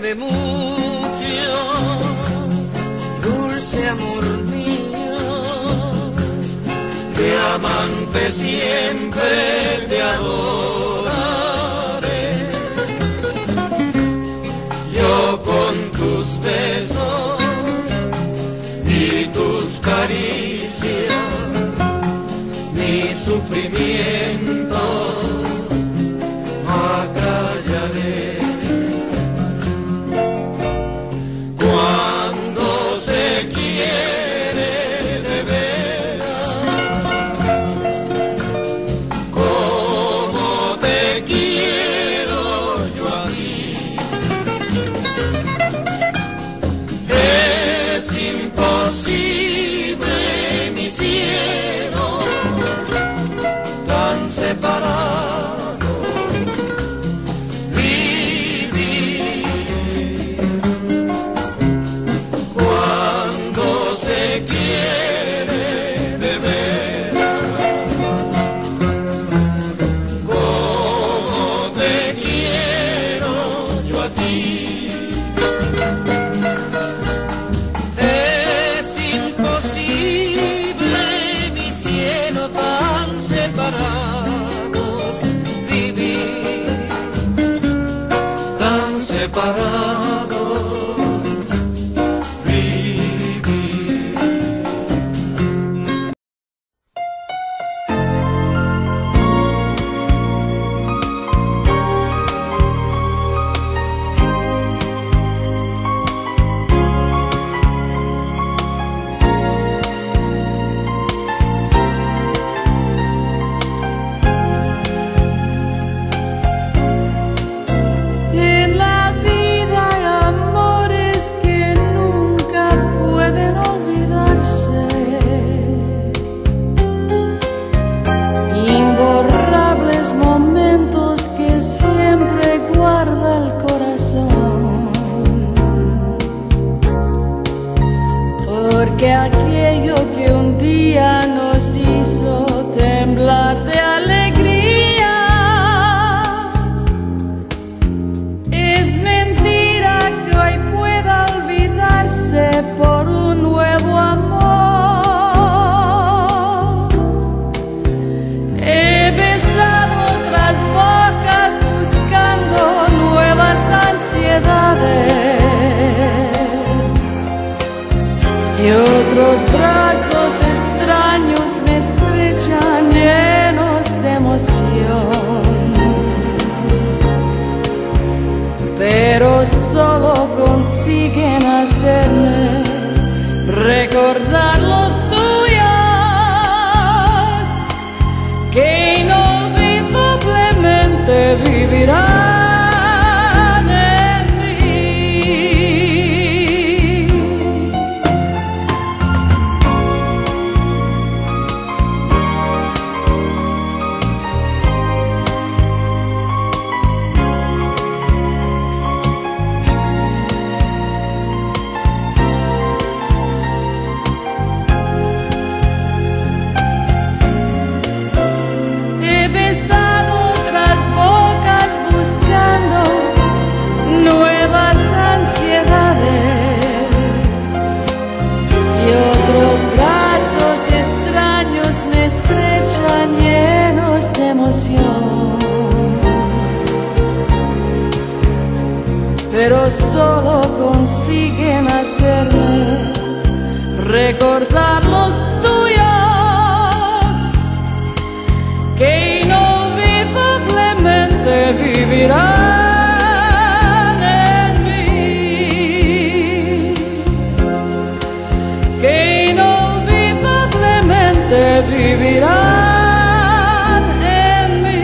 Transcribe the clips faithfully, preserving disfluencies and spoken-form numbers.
quiere mucho, dulce amor mío, de amante siempre te adoraré. Yo con tus besos y tus caricias, mi sufrimiento acallaré. Cuando se quiere de veras, como te quiero yo a ti, es imposible, mi cielo, tan separado vivir. Cuando se quiere de veras, como te quiero yo a ti, es imposible, mi cielo, tan separados vivir, tan separados vivir. En la vida hay amores que nunca pueden olvidarse, imborrables momentos que siempre guarda el corazón, porque aquello que un día nos hizo temblar de alegría es mentira que hoy pueda olvidarse por un nuevo amor. He besado otras bocas buscando nuevas ansiedades, y otros brazos extraños me estrechan llenos de emoción, pero solo consiguen hacerme recordar los tuyos, que inolvidablemente vivirán en mí. He besado otras bocas buscando nuevas ansiedades, y otros brazos extraños me estrechan llenos de emoción, pero solo consiguen hacerme recordar los tuyos, que inolvidablemente vivirán en mí, que inolvidablemente vivirán en mí.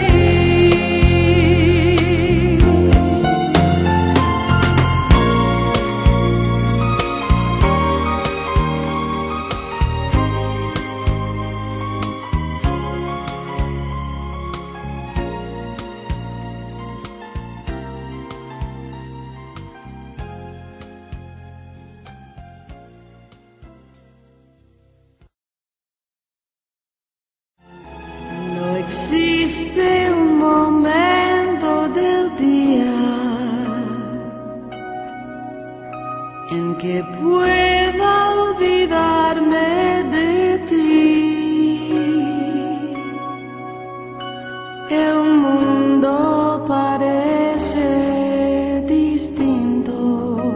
existe un momento del día que pueda olvidarme de ti. El mundo parece distinto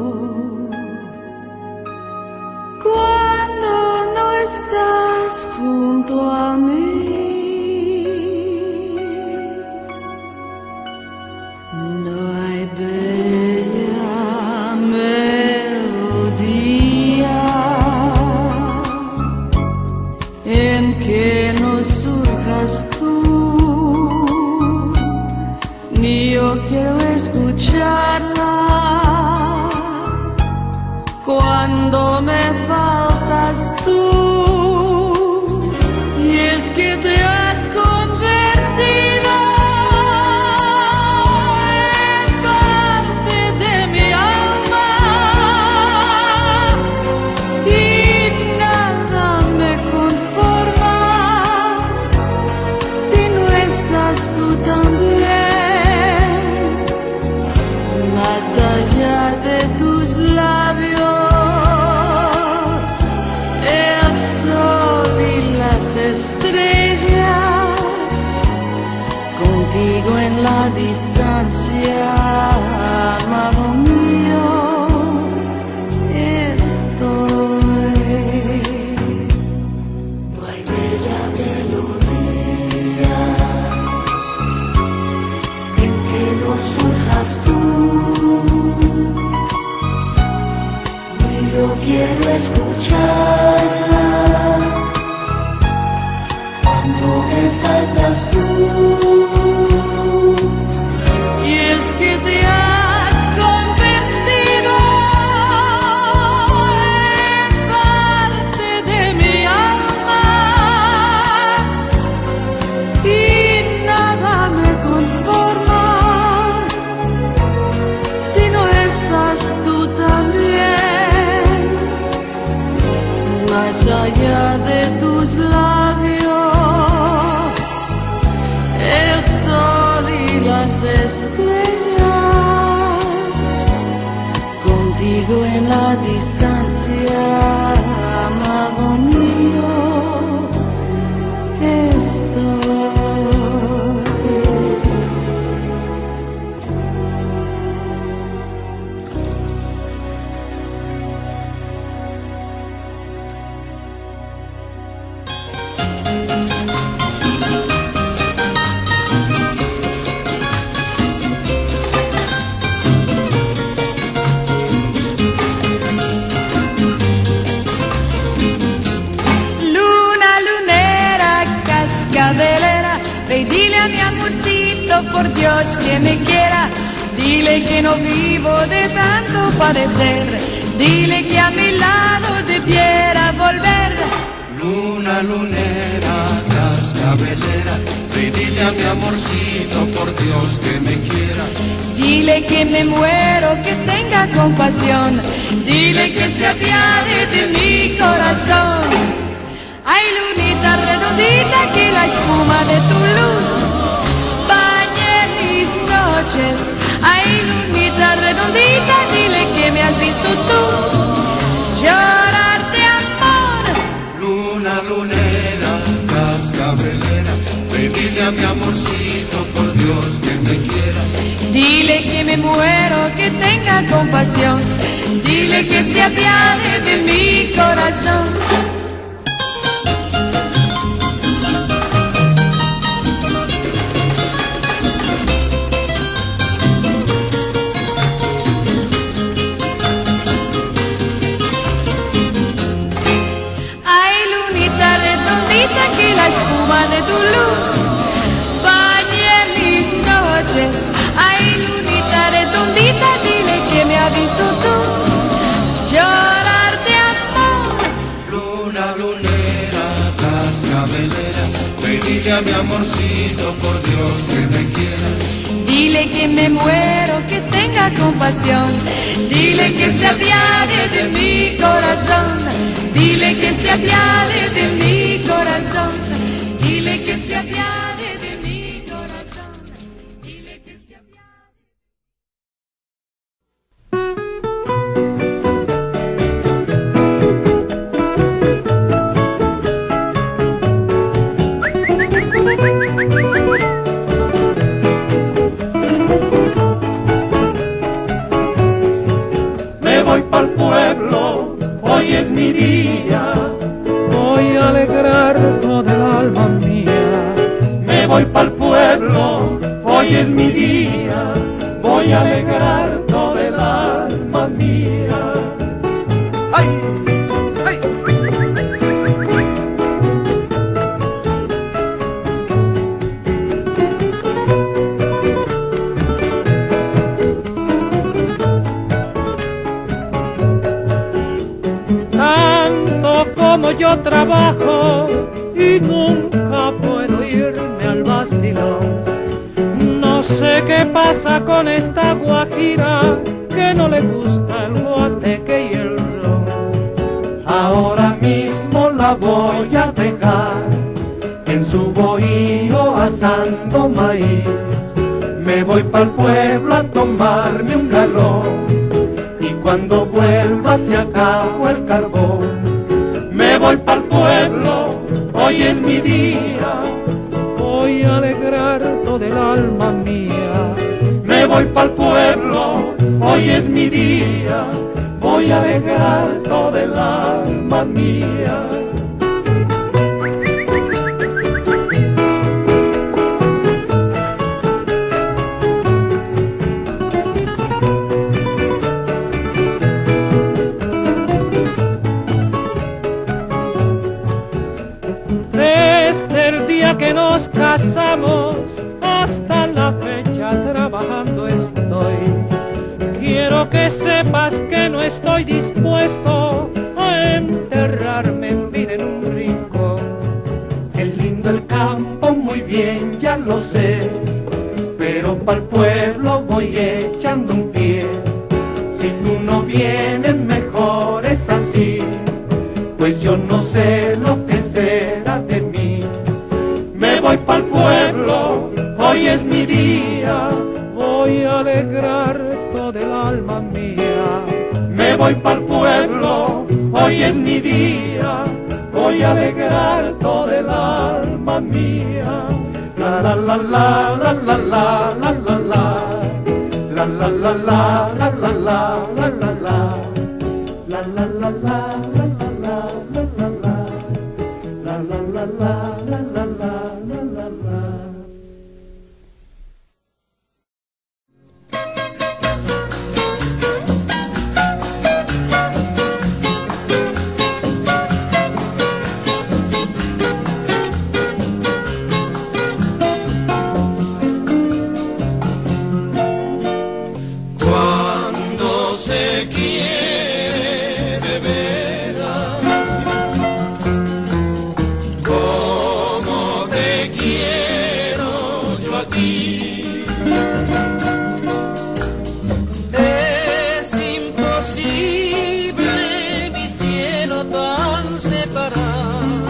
cuando no estás junto a mí. No hay bella melodía en que no surjas tú, ni yo quiero escucharla cuando me faltas tú. Y es que te has convertido en parte de mi alma y nada me conforma si no estás tú también. Más allá de tus labios, el sol y las estrellas, contigo en la distancia, amado mío, estoy. No hay bella melodía en que no surjas tú, ni yo quiero escucharla cuando me faltas tú. Y es que te has convertido en parte de mi alma y nada me conforma si no estás tú también. Más allá de tus labios, el sol y las estrellas, contigo en la distancia, amado mío, estoy. Ve y dile a mi amorcito, por Dios que me quiera. Dile que no vivo de tanto padecer. Dile que a mi lado debiera volver. Luna, lunera, cascabelera, ve y dile a mi amorcito, por Dios que me quiera. Dile que me muero, que tenga compasión. Dile que se apiade de mi corazón. Ay, lunita redondita, que la espuma de tu luz bañe mis noches. Ay, lunita redondita, dile que me has visto tú llorar de amor. Luna, lunera, cascabelera, ve y dile a mi amorcito, por Dios que me quiera. Dile que me muero, que tenga compasión. Dile que se apiade de mi corazón. Que la espuma de tu luz bañe mis noches. Ay, lunita redondita, dile que me has visto tú llorar de amor. Luna, lunera, cascabelera, ve y dile a mi amorcito, por Dios que me quiera. Dile que me muero, que tenga compasión. Dile que se apiade de mi corazón. Dile que se apiade de mi corazón. Dile que se apiade de mi corazón. Dile que se apiade. pa'l pueblo, hoy es mi día. Voy a alegrar toda el alma mía. Me voy pa'l pueblo, hoy es mi día. Voy a alegrar toda el alma mía. ¡Ay! ¡Ay! Tanto como yo trabajo y nunca puedo irme al vacilón. No sé qué pasa con esta guajira que no le gusta el guateque y el ron. Ahora mismo la voy a dejar en su bohío asando maíz. Me voy pa'l pueblo a tomarme un galón y cuando vuelva se acabó el carbón. Me voy pa'l pueblo, hoy es mi día. Voy a alegrar toda el alma mía. Me voy pa'l pueblo, hoy es mi día. Voy a alegrar toda el alma mía. Que nos casamos hasta la fecha trabajando estoy. Quiero que sepas que no estoy dispuesto a enterrarme en vida en un rincón. Es lindo el campo, muy bien, ya lo sé, pero pa'l pueblo voy echando un pie. Si tú no vienes mejor es así, pues yo no sé lo que será de mí. Me voy pa'l pueblo, hoy es mi día. Voy a alegrar toda el alma mía. Me voy pa'l pueblo, hoy es mi día. Voy a alegrar toda el alma mía. La la la la la la la la la la. La la la la la la la la la la. La la la la la la la la la la. La la la la la la la.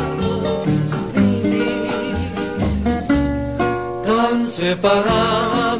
Separados